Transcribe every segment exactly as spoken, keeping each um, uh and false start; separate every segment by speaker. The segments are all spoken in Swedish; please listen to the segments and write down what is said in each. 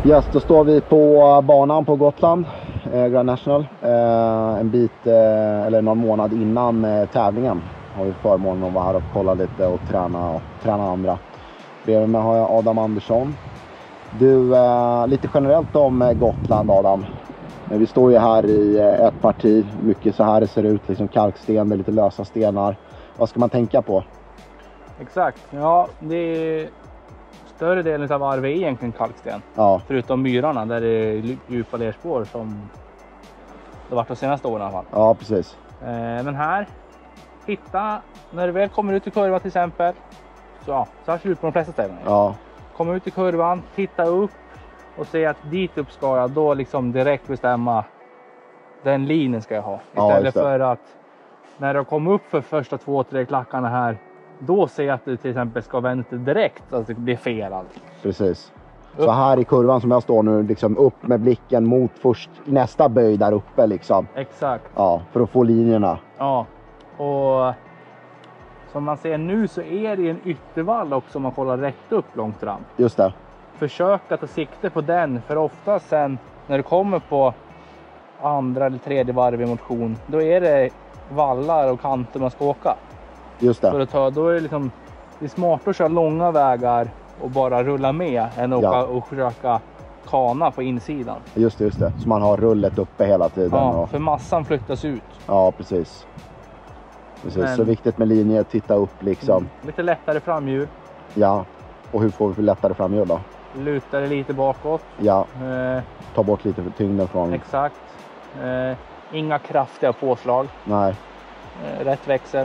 Speaker 1: Yes, då står vi på banan på Gotland, eh, Grand National. Eh, en bit, eh, eller någon månad innan eh, tävlingen har vi förmånen att vara här och kolla lite och träna, och träna andra. Bredvid mig har jag Adam Andersson. Du, eh, lite generellt om eh, Gotland, Adam. Men vi står ju här i eh, ett parti, mycket så här det ser ut, liksom kalksten med lite lösa stenar. Vad ska man tänka på?
Speaker 2: Exakt, ja det är större delen av varv är egentligen kalksten.
Speaker 1: Ja.
Speaker 2: Förutom myrarna där det är djupa lerspår som det har varit de senaste åren i alla fall.
Speaker 1: Ja, precis.
Speaker 2: Eh, men här, hitta, när du väl kommer ut i kurvan till exempel, så, ja, så här ser det ut på de flesta ställen.
Speaker 1: Ja.
Speaker 2: Komma ut i kurvan, titta upp och se att dit upp ska jag då liksom direkt bestämma den linjen ska jag ha. Istället
Speaker 1: ja,
Speaker 2: för att när jag kommer upp för första två, tre klackarna här, då ser jag att du till exempel ska vänster direkt, så att det blir fel allt.
Speaker 1: Precis. Så här i kurvan som jag står nu, liksom upp med blicken mot först nästa böj där uppe liksom.
Speaker 2: Exakt.
Speaker 1: Ja, för att få linjerna.
Speaker 2: Ja, och som man ser nu så är det en yttervall också om man kollar rätt upp långt fram.
Speaker 1: Just det.
Speaker 2: Försök att ta sikte på den, för ofta sen när du kommer på andra eller tredje varv i motion, då är det vallar och kanter man ska åka.
Speaker 1: Just det.
Speaker 2: För att ta, då är det liksom, det är smart att köra långa vägar och bara rulla med än att
Speaker 1: Ja.
Speaker 2: åka och försöka kana på insidan.
Speaker 1: Just det, just det. Så man har rullet uppe hela tiden.
Speaker 2: Ja,
Speaker 1: och...
Speaker 2: för massan flyttas ut.
Speaker 1: Ja, precis. Precis.
Speaker 2: Men...
Speaker 1: Så viktigt med linjer, titta upp liksom.
Speaker 2: Mm. Lite lättare framhjul.
Speaker 1: Ja. Och hur får vi lättare framhjul då?
Speaker 2: Luta det lite bakåt.
Speaker 1: Ja.
Speaker 2: Eh,
Speaker 1: Ta bort lite tyngden från...
Speaker 2: exakt. Eh, inga kraftiga påslag.
Speaker 1: Nej.
Speaker 2: Eh, rätt växel.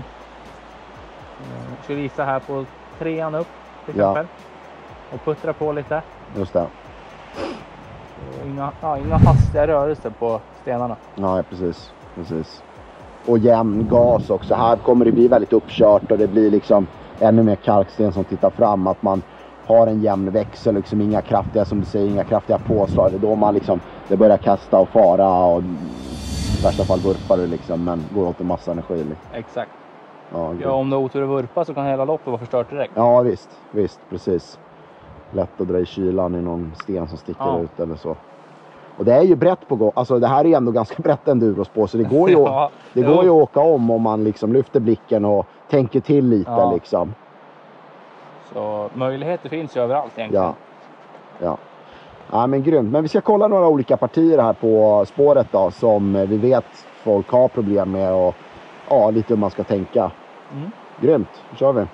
Speaker 2: Eh, jag ska visa här på trean upp till
Speaker 1: Ja.
Speaker 2: exempel. Och puttra på lite.
Speaker 1: Just det.
Speaker 2: Och inga, ja, inga hastiga rörelser på stenarna.
Speaker 1: Ja, precis. Precis. Och jämn gas också. Här kommer det bli väldigt uppkört och det blir liksom ännu mer kalksten som tittar fram. Att man har en jämn växel, liksom inga kraftiga, som du säger, inga kraftiga påslag. Det är då man liksom, det börjar kasta och fara och i värsta fall vurpar du liksom, men går åt en massa energi. Liksom.
Speaker 2: Exakt.
Speaker 1: Ja,
Speaker 2: Ja, om du har otur att vurpa så kan hela loppet vara förstört direkt.
Speaker 1: ja, visst, visst, precis. Lätt att dra i kylan i någon sten som sticker
Speaker 2: Ja.
Speaker 1: ut eller så. Och det är ju brett på gång. Alltså det här är ändå ganska brett endurospår, så det går ju,
Speaker 2: Ja,
Speaker 1: det går ju att åka om om man liksom lyfter blicken och tänker till lite
Speaker 2: Ja.
Speaker 1: liksom.
Speaker 2: Så möjligheter finns ju överallt egentligen.
Speaker 1: Ja. Ja. Ja, men grymt. Men vi ska kolla några olika partier här på spåret då, som vi vet folk har problem med och ja, lite hur man ska tänka.
Speaker 2: Mm.
Speaker 1: Grymt, då kör vi.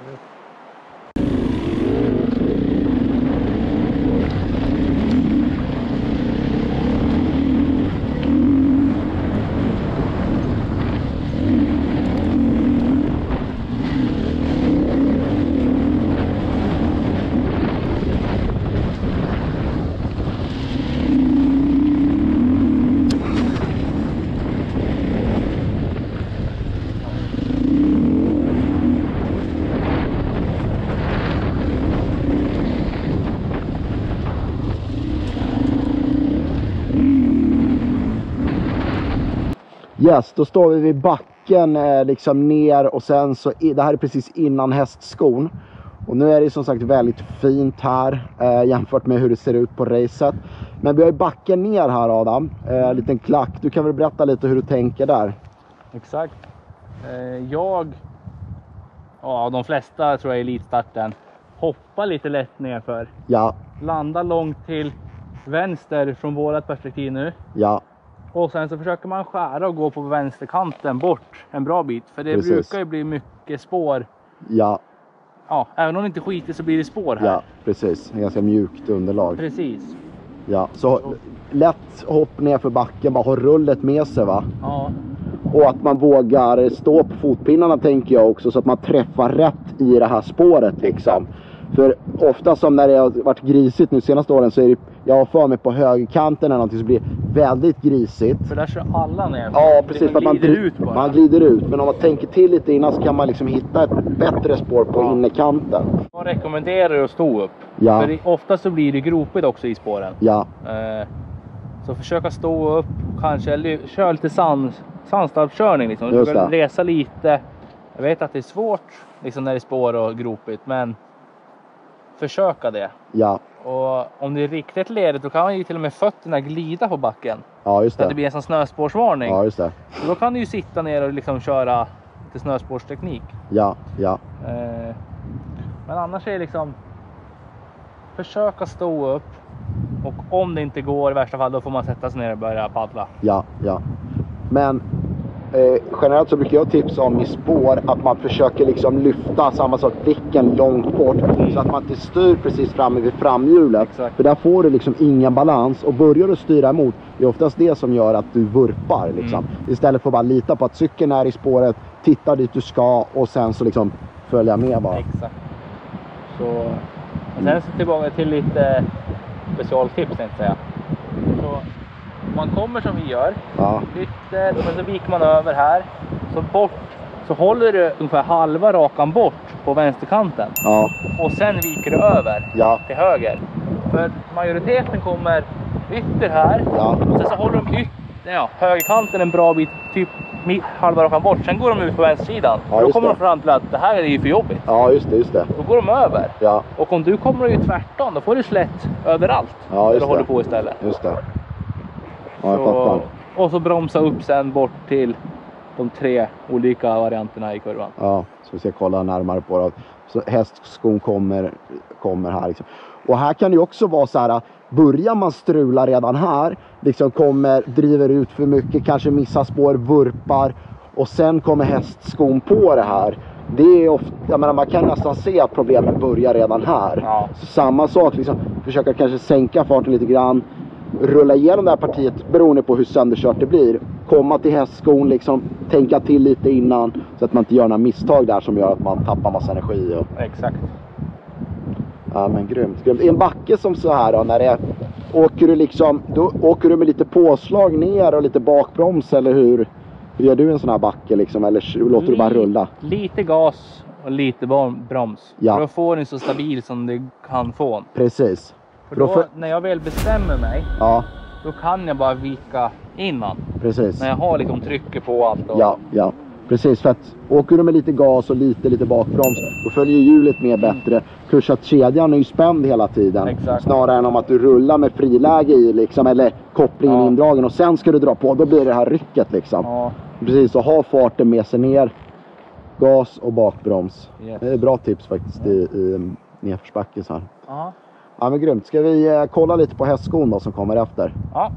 Speaker 1: Yes, då står vi vid backen eh, liksom ner och sen så, i, det här är precis innan hästskon. Och nu är det som sagt väldigt fint här eh, jämfört med hur det ser ut på racet. Men vi har ju backen ner här, Adam, eh, en liten klack. Du kan väl berätta lite hur du tänker där?
Speaker 2: Exakt. Eh, jag, ja de flesta tror jag i elitstarten, hoppar lite lätt nerför.
Speaker 1: Ja,
Speaker 2: Landa långt till vänster från vårat perspektiv nu.
Speaker 1: ja,
Speaker 2: Och sen så försöker man skära och gå på vänsterkanten bort en bra bit. För det
Speaker 1: Precis.
Speaker 2: brukar ju bli mycket spår.
Speaker 1: ja,
Speaker 2: Ja, även om det inte skiter så blir det spår här.
Speaker 1: ja, precis. Ganska mjukt underlag.
Speaker 2: Precis.
Speaker 1: Ja, så lätt hopp ner för backen, bara ha rullet med sig, va?
Speaker 2: Ja,
Speaker 1: Och att man vågar stå på fotpinnarna, tänker jag också, så att man träffar rätt i det här spåret liksom. För ofta som när det har varit grisigt nu senaste åren, så är det, jag har för mig på högerkanten eller någonting, så blir det väldigt grisigt.
Speaker 2: för där kör alla ner.
Speaker 1: Ja, precis, för att man,
Speaker 2: glider ut bara.
Speaker 1: man glider ut. Men om man tänker till lite innan så kan man liksom hitta ett bättre spår på
Speaker 2: Ja.
Speaker 1: innerkanten.
Speaker 2: Jag rekommenderar att stå upp.
Speaker 1: Ja.
Speaker 2: För det, ofta så blir det gropigt också i spåren.
Speaker 1: Ja,
Speaker 2: Eh, så försöka stå upp, kanske ly- köra lite sand, sandstavskörning liksom.
Speaker 1: Just
Speaker 2: Försöka
Speaker 1: det.
Speaker 2: resa lite. Jag vet att det är svårt liksom när det är spår och gropigt, men försöka det.
Speaker 1: ja,
Speaker 2: Och om det är riktigt ledigt då kan ju till och med fötterna glida på backen.
Speaker 1: Ja, just
Speaker 2: Så att
Speaker 1: det.
Speaker 2: det blir en sån snöspårsvarning.
Speaker 1: Ja, just det.
Speaker 2: Så då kan du ju sitta ner och liksom köra lite snöspårsteknik.
Speaker 1: Ja, ja.
Speaker 2: Eh, men annars är det liksom försöka stå upp. Och om det inte går i värsta fall då får man sätta sig ner och börja paddla.
Speaker 1: Ja, ja. Men eh, generellt så brukar jag tipsa om i spår att man försöker liksom lyfta samma sak blicken långt bort. Mm. Så att man inte styr precis framme vid framhjulet.
Speaker 2: Exakt.
Speaker 1: För där får du liksom ingen balans. Och börjar du styra emot, det är oftast det som gör att du vurpar. Liksom. Mm. Istället för att bara lita på att cykeln är i spåret, titta dit du ska och sen så liksom följa med bara.
Speaker 2: Exakt. Så, och sen så tillbaka till lite specialtips tänkte jag säga. Så om man kommer som vi gör,
Speaker 1: ja.
Speaker 2: ytter, och så viker man över här, så bort, så håller du ungefär halva rakan bort på vänsterkanten.
Speaker 1: Ja.
Speaker 2: Och sen viker du över
Speaker 1: ja.
Speaker 2: till höger. För majoriteten kommer ytter här,
Speaker 1: ja.
Speaker 2: och sen så håller de ytter, ja, högerkanten en bra bit, typ halva rakan bort. Sen går de ut på vänstersidan. Ja, då kommer det. de fram till att det här är ju för jobbigt.
Speaker 1: Ja, just det, just det.
Speaker 2: Då går de över.
Speaker 1: Ja.
Speaker 2: Och om du kommer ju tvärtom, då får du slätt överallt.
Speaker 1: Ja, just
Speaker 2: du håller på istället.
Speaker 1: Just det. Ja, jag
Speaker 2: så,
Speaker 1: fattar.
Speaker 2: och så bromsa upp sen bort till de tre olika varianterna i kurvan.
Speaker 1: Ja, så vi ska kolla närmare på det. Så hästskon kommer, kommer här liksom. Och här kan det ju också vara så här, börjar man strula redan här, liksom kommer, driver ut för mycket, kanske missar spår, vurpar och sen kommer hästskon på det här. Det är ofta, jag menar, man kan nästan se att problemen börjar redan här.
Speaker 2: Ja.
Speaker 1: Så samma sak, liksom, försöka kanske sänka farten lite grann, rulla igenom det här partiet beroende på hur sönderkört det blir. Komma till hästskon, liksom, tänka till lite innan så att man inte gör några misstag där som gör att man tappar massa energi. Och...
Speaker 2: Exakt.
Speaker 1: Ja, men grymt, grymt. I en backe som så här då, när det är, åker du liksom, då åker du med lite påslag ner och lite bakbroms eller hur, hur gör du en sån här backe liksom, eller låter du bara rulla?
Speaker 2: Lite gas och lite broms.
Speaker 1: Ja.
Speaker 2: För då får den så stabil som det kan få.
Speaker 1: Precis.
Speaker 2: För då, för... när jag väl bestämmer mig,
Speaker 1: ja.
Speaker 2: då kan jag bara vika innan.
Speaker 1: Precis.
Speaker 2: När jag har liksom trycket på allt. Och...
Speaker 1: Ja, ja. Precis, för att åker du med lite gas och lite, lite bakbroms, då följer hjulet med bättre. Plus att kedjan är ju spänd hela tiden.
Speaker 2: Exakt.
Speaker 1: Snarare än om att du rullar med friläge i liksom, eller kopplingen ja. indragen och sen ska du dra på, då blir det här rycket liksom.
Speaker 2: Ja.
Speaker 1: Precis, så ha farten med sig ner. Gas och bakbroms.
Speaker 2: Yes.
Speaker 1: Det är bra tips faktiskt i, i nedförsbacke så här.
Speaker 2: Ja.
Speaker 1: Ja, men grymt. Ska vi eh, kolla lite på hästskon då som kommer efter?
Speaker 2: Ja.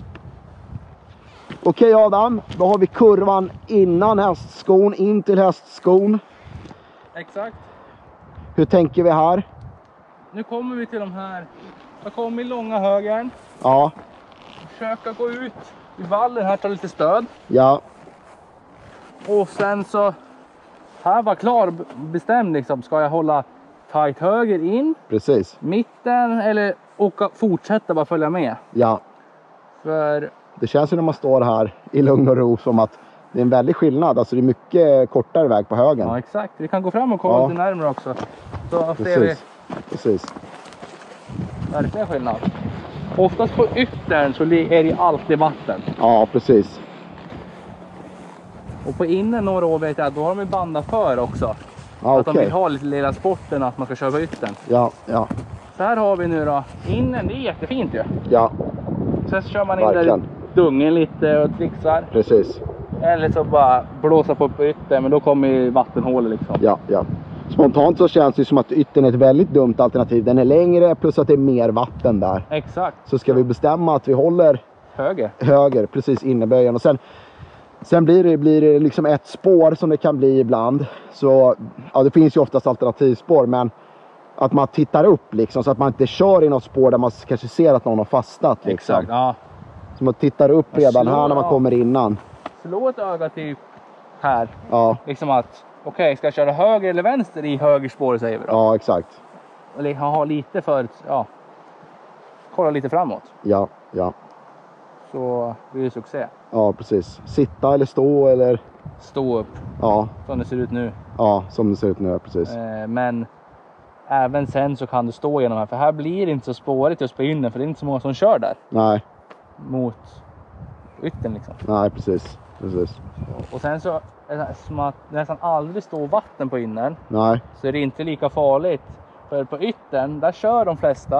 Speaker 1: Okej Adam, då har vi kurvan innan hästskon, in till hästskon.
Speaker 2: Exakt.
Speaker 1: Hur tänker vi här?
Speaker 2: Nu kommer vi till de här. Jag kommer i långa högern.
Speaker 1: Ja.
Speaker 2: Försöka gå ut i vallen här, ta lite stöd.
Speaker 1: Ja.
Speaker 2: Och sen så, här var klar bestämd liksom. Ska jag hålla tight höger in?
Speaker 1: Precis.
Speaker 2: Mitten eller åka, fortsätta bara följa med?
Speaker 1: Ja.
Speaker 2: För...
Speaker 1: Det känns ju när man står här i lugn och ro som att det är en väldig skillnad. Alltså det är mycket kortare väg på högen.
Speaker 2: Ja, exakt. Vi kan gå fram och kolla ja. lite närmare också. Så
Speaker 1: Precis.
Speaker 2: ser vi.
Speaker 1: Precis.
Speaker 2: Verkligen skillnad. Oftast på yttern så är det alltid vatten.
Speaker 1: Ja, precis.
Speaker 2: Och på innen några år vet jag att då har de bandat för också.
Speaker 1: Ja,
Speaker 2: att
Speaker 1: okay.
Speaker 2: de vill ha lite lilla sporten att man ska köra på yttern.
Speaker 1: Ja, ja.
Speaker 2: Så här har vi nu då. Innen, det är jättefint ju.
Speaker 1: Ja.
Speaker 2: Sen så kör man in där dungen lite och trixar.
Speaker 1: Precis.
Speaker 2: Eller så bara blåsa på på yttern, men då kommer ju vattenhålet liksom.
Speaker 1: Ja, ja. Spontant så känns det som att yttern är ett väldigt dumt alternativ. Den är längre plus att det är mer vatten där.
Speaker 2: Exakt.
Speaker 1: Så ska vi bestämma att vi håller
Speaker 2: höger,
Speaker 1: höger precis inneböjen. Och sen, sen blir det, blir det liksom ett spår som det kan bli ibland. Så ja, det finns ju oftast alternativspår, men att man tittar upp liksom, så att man inte kör i något spår där man kanske ser att någon har fastnat. Liksom.
Speaker 2: Exakt, ja.
Speaker 1: Så man tittar upp redan
Speaker 2: slå,
Speaker 1: här när man
Speaker 2: ja.
Speaker 1: kommer innan.
Speaker 2: Slå ett öga typ här.
Speaker 1: Ja.
Speaker 2: Liksom att, okej, okay, ska jag köra höger eller vänster i höger spår säger vi då?
Speaker 1: Ja, exakt.
Speaker 2: Eller ha lite för, ja. Kolla lite framåt.
Speaker 1: Ja, ja.
Speaker 2: Så blir det succé.
Speaker 1: Ja, precis. Sitta eller stå eller...
Speaker 2: Stå upp.
Speaker 1: Ja.
Speaker 2: Som det ser ut nu.
Speaker 1: Ja, som det ser ut nu, precis.
Speaker 2: Eh, men även sen så kan du stå igenom här. För här blir det inte så spårigt just på innen. För det är inte så många som kör där.
Speaker 1: Nej.
Speaker 2: Mot yttern liksom.
Speaker 1: Nej, precis. precis.
Speaker 2: Och sen så är det som att det nästan aldrig står vatten på innen.
Speaker 1: Nej.
Speaker 2: Så är det inte lika farligt. För på yttern, där kör de flesta.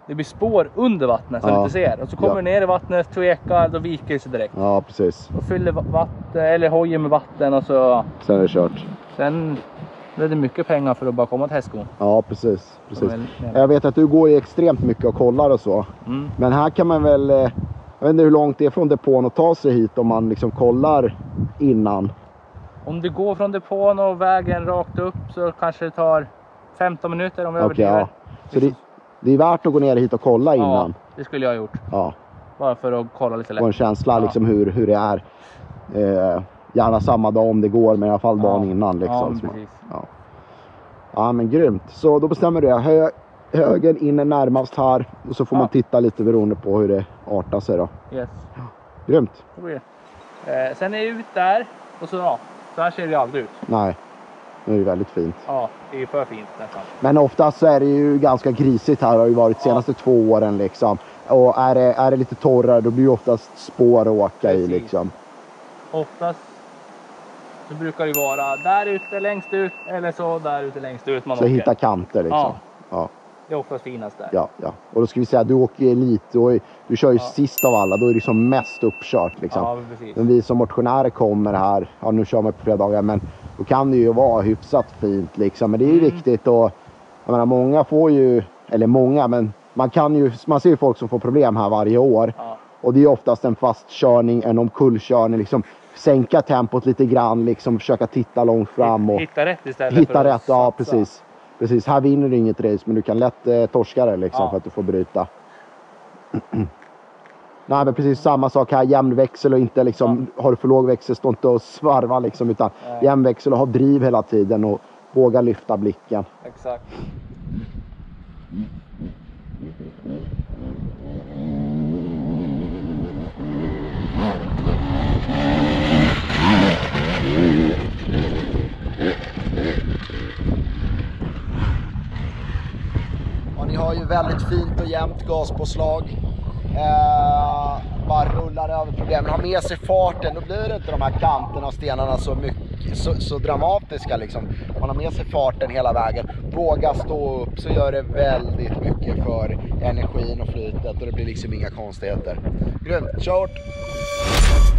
Speaker 2: det blir spår under vattnet som
Speaker 1: Ja.
Speaker 2: du inte ser. Och så kommer
Speaker 1: Ja.
Speaker 2: du ner i vattnet, tvekar, då viker det sig direkt.
Speaker 1: Ja, precis.
Speaker 2: Och fyller vatten, eller hojen med vatten och så...
Speaker 1: Sen är det kört.
Speaker 2: Sen blir det mycket pengar för att bara komma till hästskon.
Speaker 1: Ja, precis. precis.
Speaker 2: Väl-
Speaker 1: Jag vet att du går ju extremt mycket och kollar och så.
Speaker 2: Mm.
Speaker 1: Men här kan man väl... eh, Jag vet inte hur långt det är från depån att ta sig hit om man liksom kollar innan.
Speaker 2: Om du går från depån och vägen rakt upp så kanske det tar femton minuter om jag
Speaker 1: Okej,
Speaker 2: överdriver.
Speaker 1: ja. Så det, det är värt att gå ner hit och kolla
Speaker 2: Ja,
Speaker 1: innan.
Speaker 2: det skulle jag ha gjort.
Speaker 1: Ja.
Speaker 2: Bara för att kolla lite
Speaker 1: Få en
Speaker 2: lätt.
Speaker 1: känsla
Speaker 2: Ja.
Speaker 1: liksom hur, hur det är. Eh, gärna samma dag om det går, men i alla fall dagen
Speaker 2: Ja.
Speaker 1: innan.
Speaker 2: Ja,
Speaker 1: Liksom.
Speaker 2: men
Speaker 1: Så man-
Speaker 2: precis.
Speaker 1: ja. ja, men grymt. Så då bestämmer du det. Hö, högen in är närmast här. Och så får
Speaker 2: Ja.
Speaker 1: man titta lite beroende på hur det artar sig då.
Speaker 2: Yes.
Speaker 1: Grymt.
Speaker 2: Så blir det. Eh, sen är jag ut där och så ja, så här ser det aldrig ut.
Speaker 1: Nej, nu är det väldigt fint.
Speaker 2: Ja, det är för fint nästan.
Speaker 1: Men oftast så är det ju ganska grisigt här. Det har ju varit de senaste två åren liksom. Och är det, är det lite torrare då blir det oftast spår att åka i
Speaker 2: Precis.
Speaker 1: liksom.
Speaker 2: Oftast så brukar det vara där ute längst ut eller så där ute längst ut man
Speaker 1: Så
Speaker 2: åker.
Speaker 1: hitta kanter liksom.
Speaker 2: Ja.
Speaker 1: Ja.
Speaker 2: Det är oftast finast där.
Speaker 1: Ja, ja. Och då ska vi säga att du åker elit. Och du kör ju
Speaker 2: Ja.
Speaker 1: sist av alla. Då är det som mest uppkört liksom.
Speaker 2: Ja, men precis.
Speaker 1: Men vi som motionärer kommer här. Ja, nu kör man på fredagar. Men då kan det ju vara hyfsat fint liksom. Men det är ju
Speaker 2: Mm.
Speaker 1: viktigt. Och jag menar, många får ju, eller många, men man kan ju, man ser ju folk som får problem här varje år.
Speaker 2: Ja.
Speaker 1: Och det är oftast en fastkörning, en omkullkörning. Liksom sänka tempot lite grann. Liksom försöka titta långt fram. Och
Speaker 2: Hitta rätt istället
Speaker 1: hitta
Speaker 2: för att
Speaker 1: rätt, ja
Speaker 2: satsa.
Speaker 1: precis. Precis, här vinner du inget race, men du kan lätt eh, torska det liksom
Speaker 2: Ja.
Speaker 1: för att du får bryta. Nej, men precis samma sak här, jämn växel och inte liksom, har du för låg växel, stå inte och svarva liksom, utan
Speaker 2: Nej.
Speaker 1: jämn växel och ha driv hela tiden och våga lyfta blicken.
Speaker 2: Exakt.
Speaker 1: Ja, ni har ju väldigt fint och jämnt gaspåslag. Eh, bara rullar över problemen, har med sig farten, då blir det inte de här kanterna och stenarna så, mycket, så, så dramatiska liksom. Man har med sig farten hela vägen, våga stå upp, så gör det väldigt mycket för energin och flytet och det blir liksom inga konstigheter. Grymt, kört!